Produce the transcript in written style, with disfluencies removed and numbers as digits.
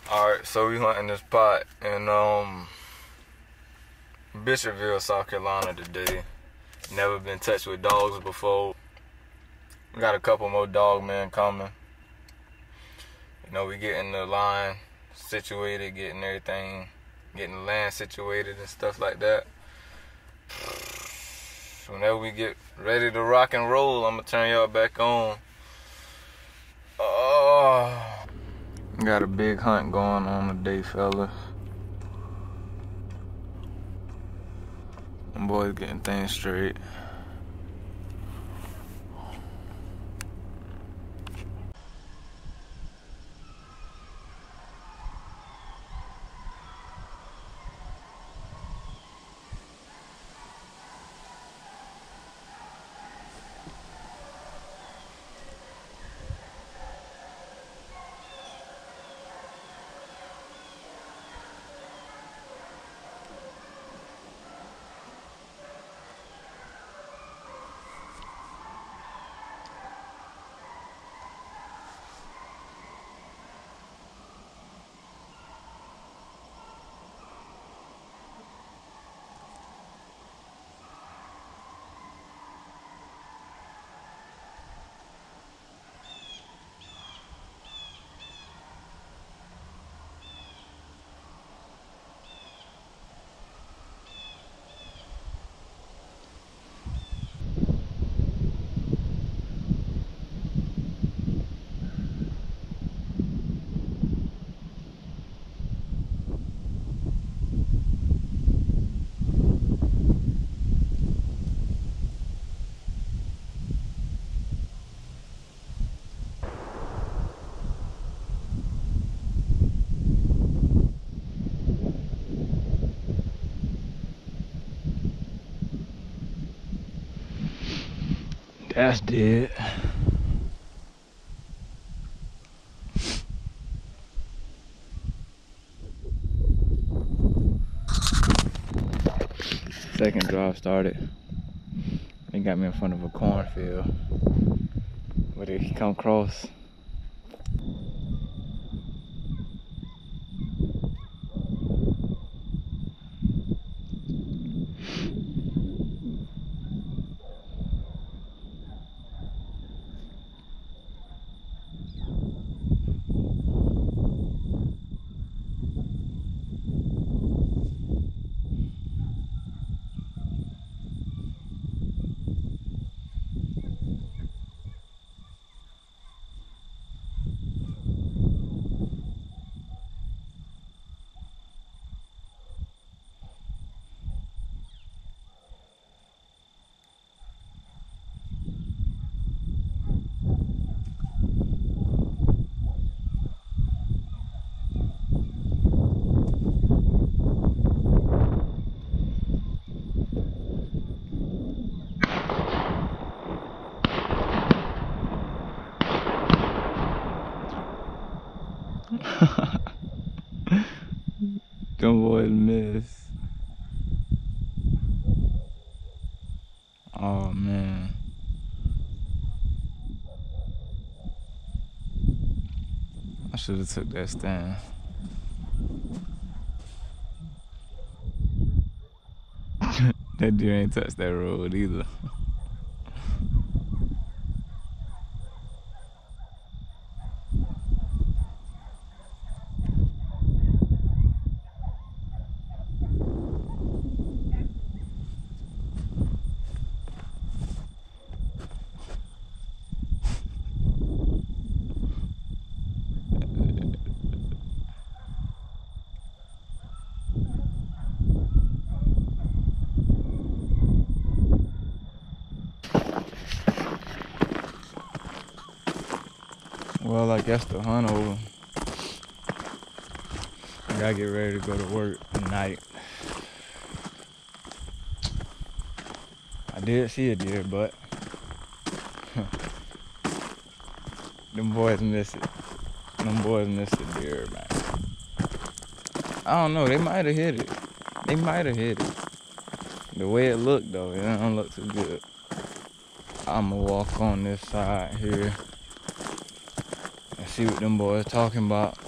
Alright, so we hunting this spot in Bishopville, South Carolina today. Never been touched with dogs before. We got a couple more dog men coming. You know, we getting the line situated, getting everything, getting the land situated and stuff like that. Whenever we get ready to rock and roll, I'm gonna turn y'all back on. Got a big hunt going on today, fellas. Them boys getting things straight. That's dead. Second drive started. They got me in front of a cornfield. But they come across. Them boys miss. Oh man. I should have took that stand. That deer ain't touched that road either. Well, I guess the hunt over. I gotta get ready to go to work tonight. I did see a deer, but them boys missed it. Them boys missed the deer, man. I don't know, they might have hit it. They might have hit it. The way it looked though, it don't look too good. I'ma walk on this side here and see what them boys talking about.